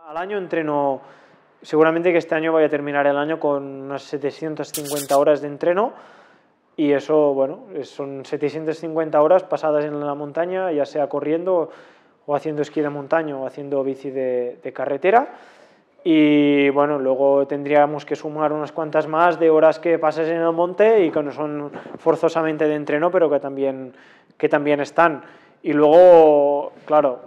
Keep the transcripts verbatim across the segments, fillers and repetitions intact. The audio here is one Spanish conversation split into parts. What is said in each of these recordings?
Al año entreno, seguramente que este año voy a terminar el año con unas setecientas cincuenta horas de entreno y eso, bueno, son setecientas cincuenta horas pasadas en la montaña, ya sea corriendo o haciendo esquí de montaña o haciendo bici de, de carretera. Y bueno, luego tendríamos que sumar unas cuantas más de horas que pases en el monte y que no son forzosamente de entreno, pero que también, que también están. Y luego, claro,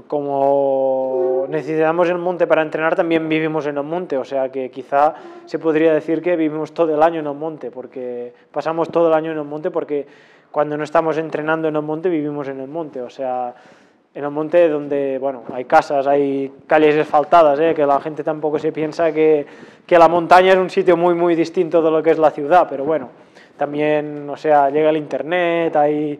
como necesitamos el monte para entrenar, también vivimos en el monte, o sea que quizá se podría decir que vivimos todo el año en el monte, porque pasamos todo el año en el monte, porque cuando no estamos entrenando en el monte, vivimos en el monte, o sea, en el monte donde, bueno, hay casas, hay calles asfaltadas, ¿eh? Que la gente tampoco se piensa que, que la montaña es un sitio muy, muy distinto de lo que es la ciudad, pero bueno, también, o sea, llega el internet, hay...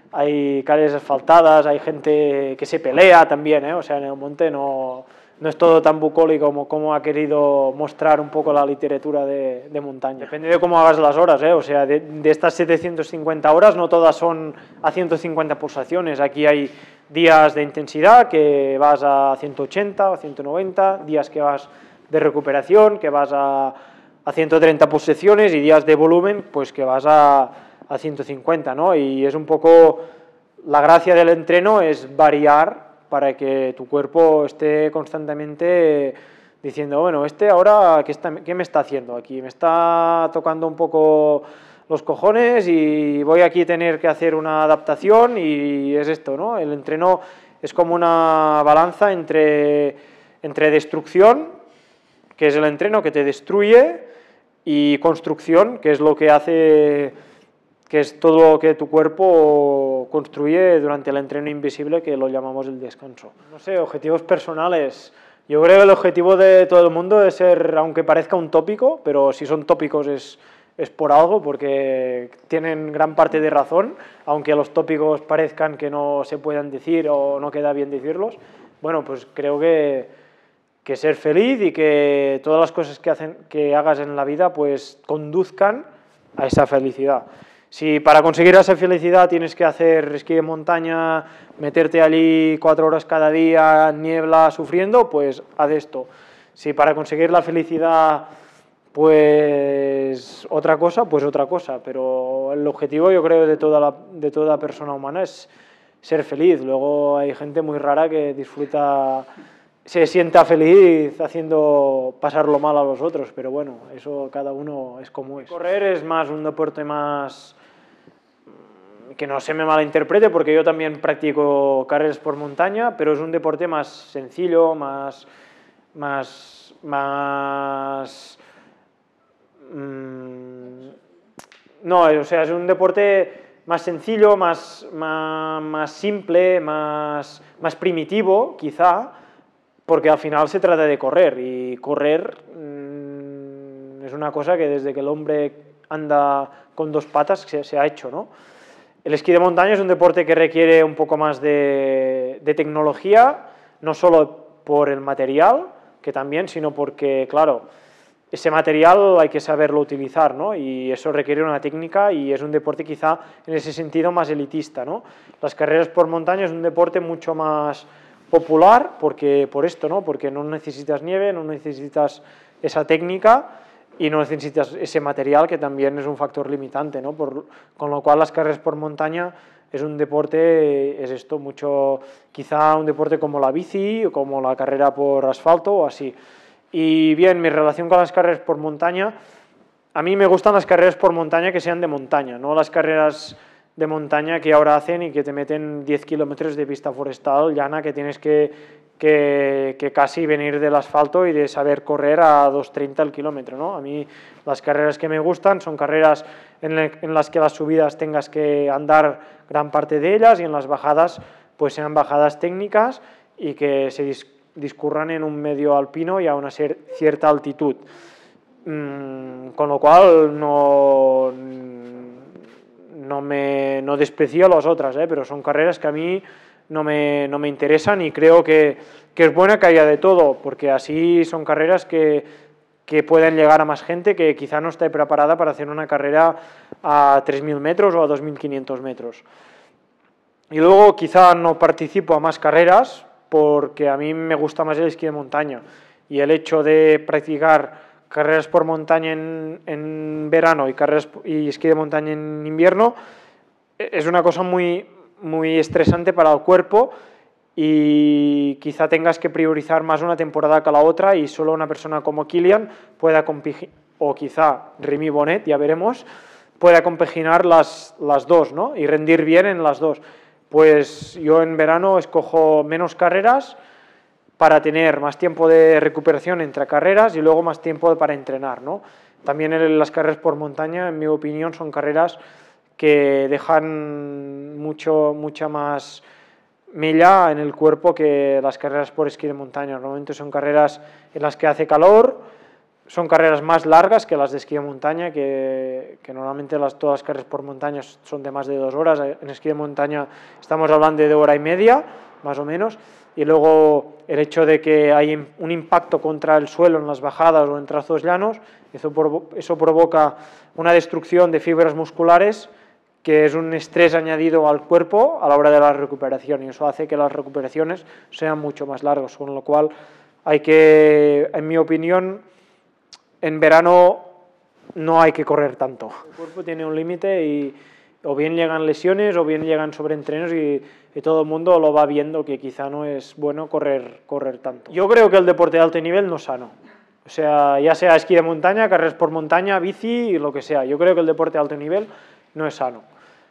hay calles asfaltadas, hay gente que se pelea también, ¿eh? O sea, en el monte no, no es todo tan bucólico como, como ha querido mostrar un poco la literatura de, de montaña. Depende de cómo hagas las horas, ¿eh? O sea, de, de estas setecientas cincuenta horas no todas son a ciento cincuenta pulsaciones, aquí hay días de intensidad que vas a ciento ochenta o ciento noventa, días que vas de recuperación, que vas a, a ciento treinta pulsaciones y días de volumen, pues que vas a a ciento cincuenta, ¿no? Y es un poco, la gracia del entreno es variar para que tu cuerpo esté constantemente diciendo, bueno, este ahora, ¿qué, está, qué me está haciendo aquí? Me está tocando un poco los cojones y voy aquí a tener que hacer una adaptación y es esto, ¿no? El entreno es como una balanza entre, entre destrucción, que es el entreno que te destruye, y construcción, que es lo que hace... que es todo lo que tu cuerpo construye durante el entreno invisible, que lo llamamos el descanso. No sé, objetivos personales. Yo creo que el objetivo de todo el mundo es ser, aunque parezca un tópico, pero si son tópicos es, es por algo, porque tienen gran parte de razón, aunque los tópicos parezcan que no se puedan decir o no queda bien decirlos. Bueno, pues creo que, que ser feliz y que todas las cosas que, hacen, que hagas en la vida pues conduzcan a esa felicidad. Si para conseguir esa felicidad tienes que hacer esquí de montaña, meterte allí cuatro horas cada día, niebla, sufriendo, pues haz esto. Si para conseguir la felicidad, pues otra cosa, pues otra cosa. Pero el objetivo, yo creo, de toda, la, de toda persona humana es ser feliz. Luego hay gente muy rara que disfruta, se sienta feliz haciendo pasarlo mal a los otros, pero bueno, eso cada uno es como es. Correr es más un deporte más... que no se me malinterprete, porque yo también practico carreras por montaña, pero es un deporte más sencillo, más... más... más mmm, no, o sea, es un deporte más sencillo, más, más, más simple, más, más primitivo, quizá, porque al final se trata de correr, y correr mmm, es una cosa que desde que el hombre anda con dos patas se, se ha hecho, ¿no? El esquí de montaña es un deporte que requiere un poco más de, de tecnología, no solo por el material, que también, sino porque, claro, ese material hay que saberlo utilizar, ¿no? Y eso requiere una técnica y es un deporte quizá en ese sentido más elitista, ¿no? Las carreras por montaña es un deporte mucho más popular, porque, por esto, ¿no? Porque no necesitas nieve, no necesitas esa técnica y no necesitas ese material, que también es un factor limitante, ¿no? Por, con lo cual las carreras por montaña es un deporte, es esto, mucho, quizá un deporte como la bici o como la carrera por asfalto o así. Y bien, mi relación con las carreras por montaña, a mí me gustan las carreras por montaña que sean de montaña, no las carreras de montaña que ahora hacen y que te meten diez kilómetros de pista forestal llana, que tienes que, que, que casi venir del asfalto y de saber correr a dos treinta el kilómetro, ¿no? A mí las carreras que me gustan son carreras en, le, en las que las subidas tengas que andar gran parte de ellas y en las bajadas pues sean bajadas técnicas y que se dis, discurran en un medio alpino y a una ser, cierta altitud. Mm, con lo cual no... no, me, no desprecio a las otras, ¿eh? Pero son carreras que a mí no me, no me interesan y creo que, que es buena que haya de todo, porque así son carreras que, que pueden llegar a más gente que quizá no esté preparada para hacer una carrera a tres mil metros o a dos mil quinientos metros. Y luego quizá no participo a más carreras, porque a mí me gusta más el esquí de montaña, y el hecho de practicar carreras por montaña en, en verano y, carreras, y esquí de montaña en invierno es una cosa muy, muy estresante para el cuerpo, y quizá tengas que priorizar más una temporada que la otra, y solo una persona como Kilian pueda competir, o quizá Rémi Bonnet, ya veremos, pueda compaginar las, las dos, ¿no? Y rendir bien en las dos. Pues yo en verano escojo menos carreras para tener más tiempo de recuperación entre carreras y luego más tiempo para entrenar, ¿no? También las carreras por montaña, en mi opinión, son carreras que dejan mucho, mucha más mella en el cuerpo que las carreras por esquí de montaña. Normalmente son carreras en las que hace calor, son carreras más largas que las de esquí de montaña, que, que normalmente las, todas las carreras por montaña son de más de dos horas. En esquí de montaña estamos hablando de hora y media, más o menos, y luego el hecho de que hay un impacto contra el suelo en las bajadas o en trazos llanos, eso, eso provoca una destrucción de fibras musculares, que es un estrés añadido al cuerpo a la hora de la recuperación, y eso hace que las recuperaciones sean mucho más largas, con lo cual hay que, en mi opinión, en verano no hay que correr tanto. El cuerpo tiene un límite y o bien llegan lesiones o bien llegan sobreentrenos, y, y todo el mundo lo va viendo que quizá no es bueno correr, correr tanto. Yo creo que el deporte de alto nivel no es sano. O sea, ya sea esquí de montaña, carreras por montaña, bici, lo que sea. Yo creo que el deporte de alto nivel no es sano.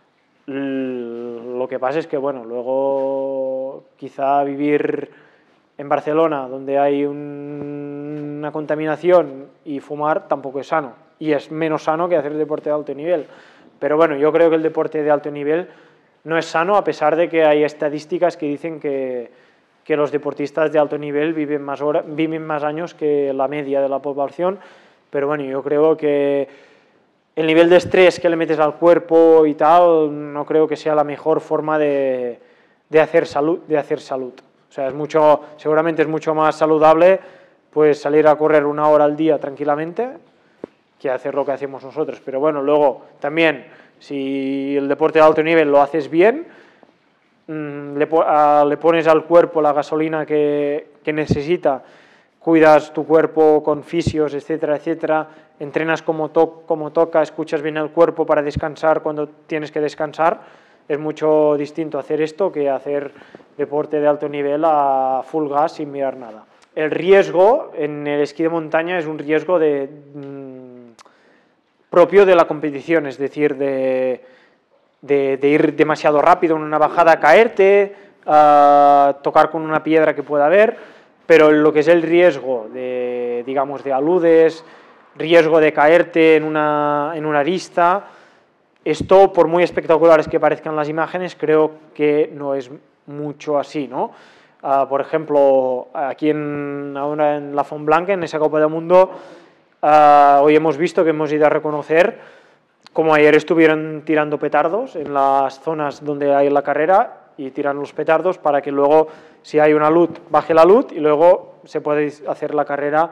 Lo que pasa es que, bueno, luego quizá vivir en Barcelona, donde hay un, una contaminación, y fumar tampoco es sano. Y es menos sano que hacer deporte de alto nivel. Pero bueno, yo creo que el deporte de alto nivel no es sano, a pesar de que hay estadísticas que dicen que, que los deportistas de alto nivel viven más, hora, viven más años que la media de la población. Pero bueno, yo creo que el nivel de estrés que le metes al cuerpo y tal, no creo que sea la mejor forma de, de, hacer, salud, de hacer salud. O sea, es mucho, seguramente es mucho más saludable pues salir a correr una hora al día tranquilamente que hacer lo que hacemos nosotros. Pero bueno, luego también, si el deporte de alto nivel lo haces bien, mmm, le, a, le pones al cuerpo la gasolina que, que necesita, cuidas tu cuerpo con fisios, etcétera, etcétera, entrenas como, to como toca, escuchas bien el cuerpo para descansar cuando tienes que descansar, es mucho distinto hacer esto que hacer deporte de alto nivel a full gas sin mirar nada. El riesgo en el esquí de montaña es un riesgo de, mmm, propio de la competición, es decir, de, de, de ir demasiado rápido en una bajada, caerte, uh, tocar con una piedra que pueda haber, pero lo que es el riesgo de, digamos, de aludes, riesgo de caerte en una, en una arista, esto, por muy espectaculares que parezcan las imágenes, creo que no es mucho así, ¿no? Uh, por ejemplo, aquí en, ahora en la Font Blanca, en esa Copa del Mundo, uh, hoy hemos visto que hemos ido a reconocer como ayer estuvieron tirando petardos en las zonas donde hay la carrera, y tiran los petardos para que luego, si hay una luz, baje la luz y luego se puede hacer la carrera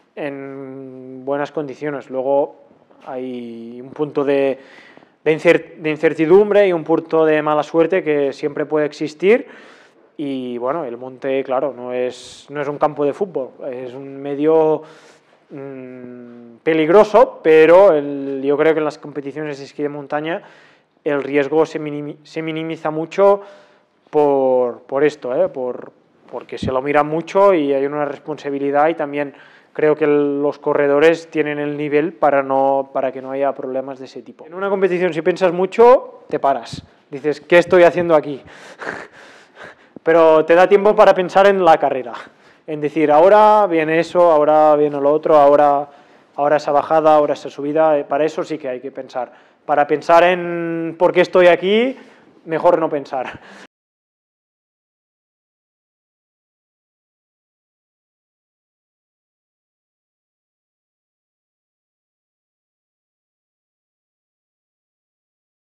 en buenas condiciones. Luego hay un punto de, de incertidumbre y un punto de mala suerte que siempre puede existir, y bueno, el monte, claro, no es, no es un campo de fútbol, es un medio mmm, peligroso, pero el, yo creo que en las competiciones de esquí de montaña el riesgo se, minimi, se minimiza mucho por, por esto, ¿eh? por, porque se lo miran mucho y hay una responsabilidad, y también creo que los corredores tienen el nivel para, no, para que no haya problemas de ese tipo. En una competición, si piensas mucho, te paras, dices, ¿qué estoy haciendo aquí? Pero te da tiempo para pensar en la carrera, en decir, ahora viene eso, ahora viene lo otro, ahora, ahora esa bajada, ahora esa subida. Para eso sí que hay que pensar. Para pensar en por qué estoy aquí, mejor no pensar.